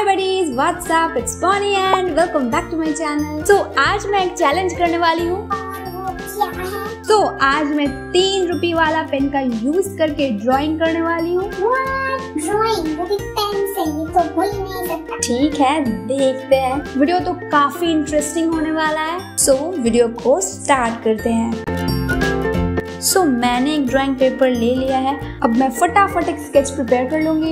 Hi buddies, what's up, it's Bonnie and welcome back to my channel. तो आज मैं एक चैलेंज करने वाली हूँ। तो आज मैं 3 रुपए वाला पेन का यूज करके ड्राइंग करने वाली हूँ। ड्राइंग वो भी पेन से, ये तो हो ही नहीं सकता। ठीक है, देखते हैं। वीडियो तो काफी इंटरेस्टिंग होने वाला है। सो वीडियो को स्टार्ट करते हैं। सो मैंने एक ड्राइंग पेपर ले लिया है। अब मैं फटाफट एक स्केच प्रिपेयर कर लूंगी।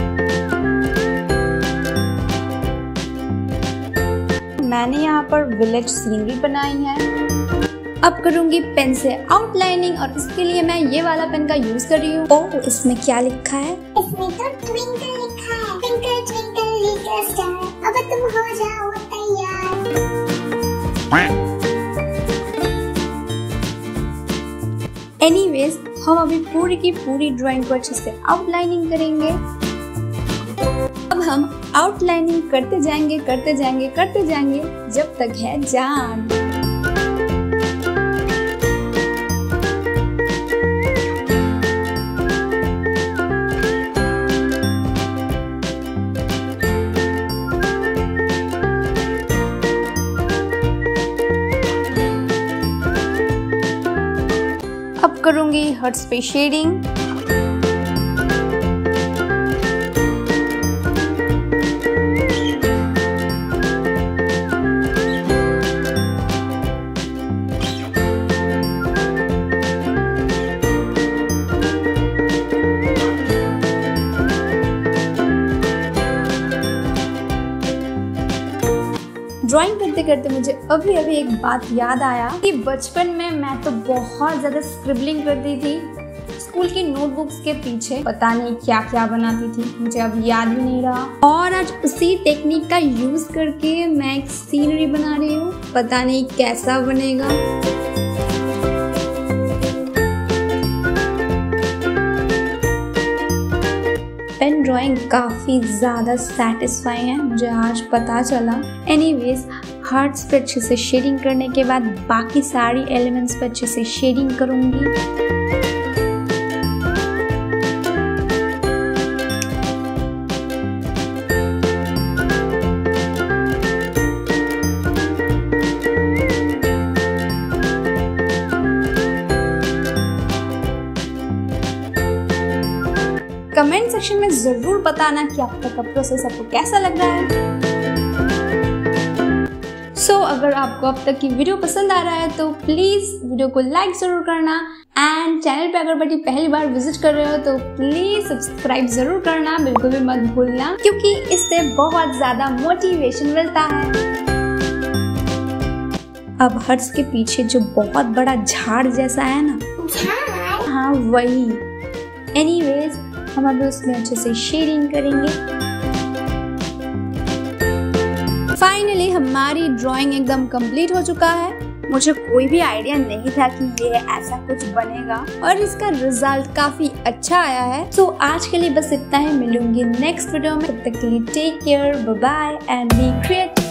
मैंने यहाँ पर विलेज सीनरी बनाई है। अब करूंगी पेन से आउटलाइनिंग और इसके लिए मैं ये वाला पेन का यूज कर रही हूँ। ओह, इसमें क्या लिखा है? इसमें तो ट्विंकल लिखा है। ट्विंकल ट्विंकल लिटिल स्टार, अब तुम हो जाओ तैयार। एनीवेज, हम अभी पूरी की पूरी ड्राइंग को अच्छे से आउटलाइनिंग करेंगे। अब हम आउटलाइनिंग करते जाएंगे जब तक है जान। अब करूंगी हर्ट्स पे शेडिंग। ड्राइंग करते करते मुझे अभी एक बात याद आया कि बचपन में मैं तो बहुत ज्यादा स्क्रिबलिंग करती थी। स्कूल की नोटबुक्स के पीछे पता नहीं क्या क्या बनाती थी, मुझे अब याद भी नहीं रहा। और आज उसी टेक्निक का यूज करके मैं एक सीनरी बना रही हूँ। पता नहीं कैसा बनेगा। पेन ड्राइंग काफी ज्यादा सेटिस्फाइंग है, मुझे आज पता चला। एनीवेज, हार्ट्स पे अच्छे से शेडिंग करने के बाद बाकी सारी एलिमेंट्स पे अच्छे से शेडिंग करूंगी। कमेंट सेक्शन में जरूर बताना कि अब तक का प्रोसेस आपको कैसा लग रहा है। अगर आपको अब तक की वीडियो पसंद आ रहा है तो प्लीज वीडियो को लाइक जरूर करना एंड चैनल पे अगर बड़ी पहली बार विजिट कर रहे हो तो प्लीज सब्सक्राइब जरूर करना, बिल्कुल भी मत भूलना, क्योंकि इससे बहुत ज्यादा मोटिवेशन मिलता है। अब हर्ट्स के पीछे जो बहुत बड़ा झाड़ जैसा है ना, हाँ वही। एनीवेज, हम अभी उसमें अच्छे से शेडिंग करेंगे। फाइनली हमारी ड्राइंग एकदम कंप्लीट हो चुका है। मुझे कोई भी आइडिया नहीं था कि ये ऐसा कुछ बनेगा और इसका रिजल्ट काफी अच्छा आया है। तो आज के लिए बस इतना ही। मिलूंगी नेक्स्ट वीडियो में। तब तक के लिए take care, bye bye and be creative.